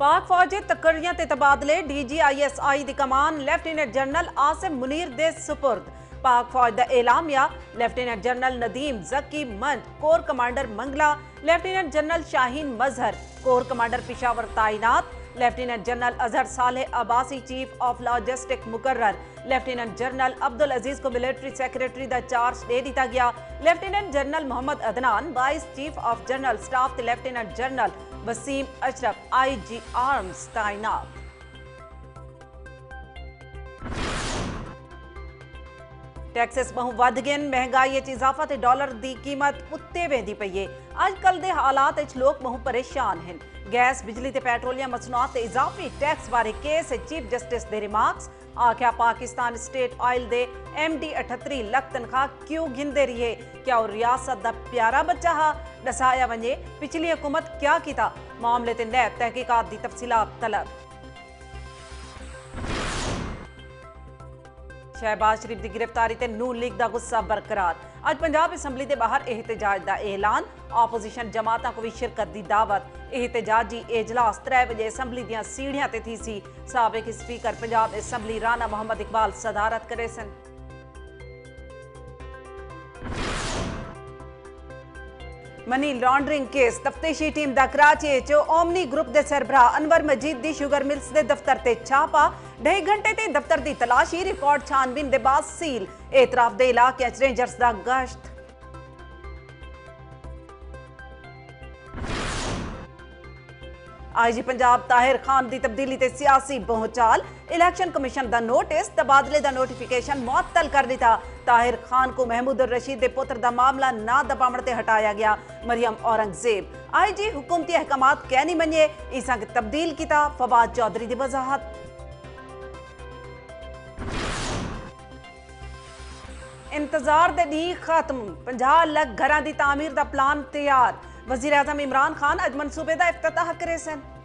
पाक फौज तकरियां ते तबादले DGISI दी कमान लेफ्टिनेंट जनरल आसिम मुनीर दे सुपुर्द। पाक फौज दा एलामिया lieutenant general Nadeem Zaki Manj corps commander Mangla, lieutenant general Shaheen Mazhar corps commander Peshawar तैनात, lieutenant general Azhar Saleh Abbasi chief of logistic मुकर्रर, लेफ्टिनेंट जनरल अब्दुल अजीज को मिलिट्री सेक्रेटरी का चार्ज दे दिता गया। Lieutenant general Mohammad Adnan vice chief of general staff ते lieutenant general Waseem Ashraf IG arms तैनात। टैक्सेस बहु वध गए, महंगाई इजाफा ते डॉलर की कीमत उत्ते वेंदी पई है। अजकल के हालात लोग बहु परेशान हैं। गैस बिजली ते पेट्रोलियम मसनूआत ते इजाफी टैक्स बारे केस चीफ जस्टिस दे रिमार्क्स। आख्या पाकिस्तान स्टेट ऑयल दे MD 38 लाख तनख्वाह क्यों गिनते रहिए? क्या वो रियासत दा प्यारा बच्चा हा? दसाया वने पिछली हुकूमत क्या किया? मामले ते नैब तहकीकात दी तफसीलात तलब। शहबाज शरीफ की गिरफ्तारी ते नून लीग का गुस्सा बरकरार। अज पंजाब असैम्बली के बाहर एहतजाज का ऐलान, ऑपोजिशन जमातों को भी शिरकत की दावत। एहतजाजी इजलास 3 बजे असैम्बली दियां सीढ़ियां ते थी सी। साबिक स्पीकर पंजाब असैम्बली राणा मोहम्मद इकबाल सदारत करे सन। मनी लॉन्ड्रिंग केस तफ्तीशी टीम दा कराची च ओमनी ग्रुप के सरबराह अनवर मजीद दी शुगर मिल्स के दफ्तर ते छापा। 2.5 घंटे ते दफ्तर की तलाशी, रिकॉर्ड छानबीन के बाद सील। एतराफ दे इलाके च रेंजर्स दा गश्त। IG पंजाब ताहिर खान की तब्दीली ते सियासी भूचाल। इलेक्शन कमीशन का नोटिस, तबादले का नोटिफिकेशन मुअत्तल कर दिता। ताहिर खान को महमूद रशीद के पुत्र का मामला ना दबावण ते हटाया गया। मरियम औरंगजेब IG हुकूमती अहकामात कै नहीं मनिए, इसा तब्दील किया। फवाद चौधरी की वजाहत। इंतजार दे दी खत्म, 50 लाख घरां दी तामीर का प्लान तैयार। वज़ीर आज़म इमरान खान अज मनसूबे का इफ्तिताह करे सन।